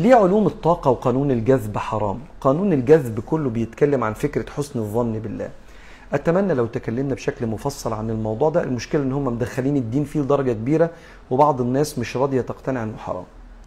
ليه علوم الطاقة وقانون الجذب حرام؟ قانون الجذب كله بيتكلم عن فكرة حسن الظن بالله. أتمنى لو تكلمنا بشكل مفصل عن الموضوع ده. المشكلة إن هم مدخلين الدين فيه لدرجة كبيرة وبعض الناس مش راضية تقتنع إنه حرام.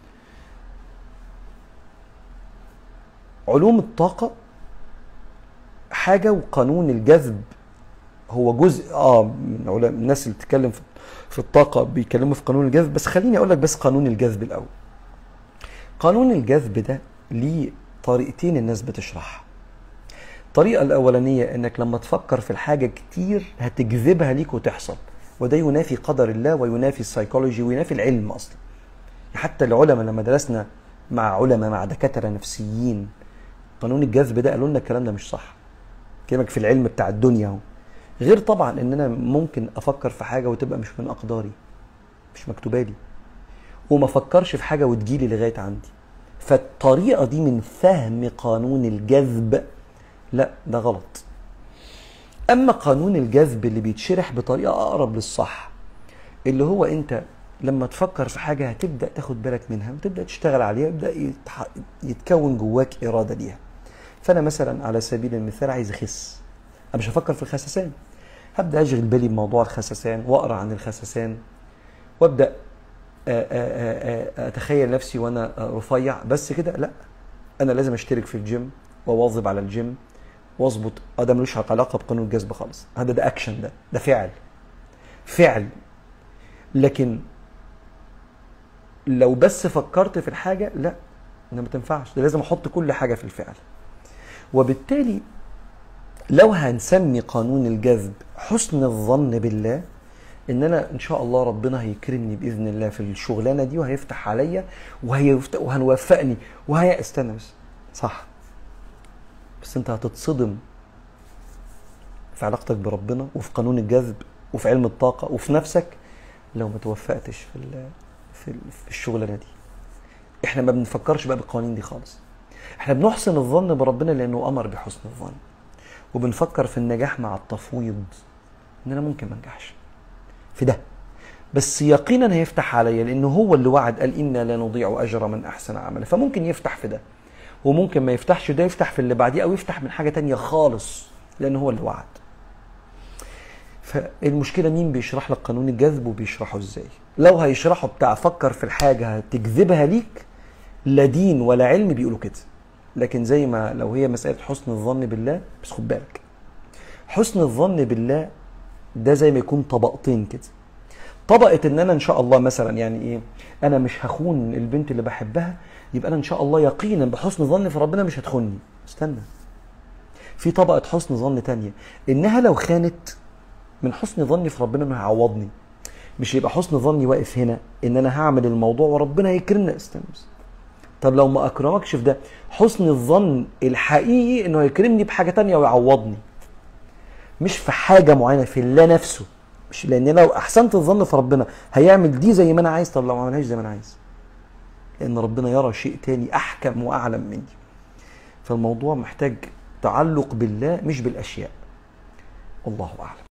علوم الطاقة حاجة وقانون الجذب هو جزء من الناس اللي بتتكلم في الطاقة بيتكلموا في قانون الجذب، بس خليني أقول لك بس قانون الجذب الأول. قانون الجذب ده ليه طريقتين الناس بتشرحها. الطريقة الأولانية إنك لما تفكر في الحاجة كتير هتجذبها ليك وتحصل، وده ينافي قدر الله وينافي السيكولوجي وينافي العلم أصلا. حتى العلماء لما درسنا مع دكاترة نفسيين قانون الجذب ده قالوا لنا الكلام ده مش صح. كلامك في العلم بتاع الدنيا اهو. غير طبعا ان انا ممكن افكر في حاجه وتبقى مش من اقداري، مش مكتوبه لي، وما افكرش في حاجه وتجيلي لغايه عندي. فالطريقه دي من فهم قانون الجذب لا، ده غلط. اما قانون الجذب اللي بيتشرح بطريقه اقرب للصح، اللي هو انت لما تفكر في حاجه هتبدا تاخد بالك منها وتبدا تشتغل عليها ويبدا يتكون جواك اراده ليها. فانا مثلا على سبيل المثال عايز اخس، انا مش هفكر في الخسسان، هبدا اشغل بالي بموضوع الخسسان واقرا عن الخسسان وابدا اتخيل نفسي وانا رفيع بس كده. لا، انا لازم اشترك في الجيم واواظب على الجيم واظبط. ده ملوش علاقه بقانون الجذب خالص. ده اكشن، ده فعل. لكن لو بس فكرت في الحاجه لا، ده ما تنفعش. ده لازم احط كل حاجه في الفعل. وبالتالي لو هنسمي قانون الجذب حسن الظن بالله، ان انا ان شاء الله ربنا هيكرمني باذن الله في الشغلانه دي وهيفتح عليا وهنوفقني استنى بس، صح، بس انت هتتصدم في علاقتك بربنا وفي قانون الجذب وفي علم الطاقه وفي نفسك لو ما توفقتش في الشغلانه دي. احنا ما بنفكرش بقى بالقوانين دي خالص. احنا بنحسن الظن بربنا لانه امر بحسن الظن، وبنفكر في النجاح مع التفويض، ان انا ممكن ما انجحش في ده، بس يقينا هيفتح عليا لانه هو اللي وعد، قال انا لا نضيع اجر من احسن عملا. فممكن يفتح في ده وممكن ما يفتحش ده، يفتح في اللي بعديه او يفتح من حاجه تانية خالص لانه هو اللي وعد. فالمشكله مين بيشرح لك قانون الجذب وبيشرحه ازاي؟ لو هيشرحه بتاع فكر في الحاجه هتجذبها ليك، لا دين ولا علم بيقولوا كده. لكن زي ما لو هي مساله حسن الظن بالله، بس خد بالك حسن الظن بالله ده زي ما يكون طبقتين كده. طبقه ان انا ان شاء الله مثلا يعني ايه، انا مش هخون البنت اللي بحبها، يبقى انا ان شاء الله يقينا بحسن ظني في ربنا مش هتخوني. استنى، في طبقه حسن ظن تانية، انها لو خانت من حسن ظني في ربنا انه هيعوضني. مش يبقى حسن ظني واقف هنا ان انا هعمل الموضوع وربنا هيكرمنا. استنى بس، طب لو ما اكرمكش في ده، حسن الظن الحقيقي انه هيكرمني بحاجه تانية ويعوضني، مش في حاجه معينه، في الله نفسه. مش لان لو احسنت الظن في ربنا هيعمل دي زي ما انا عايز، طب لو ما عملهاش زي ما انا عايز، لان ربنا يرى شيء تاني احكم واعلم مني. فالموضوع محتاج تعلق بالله مش بالاشياء. والله اعلم.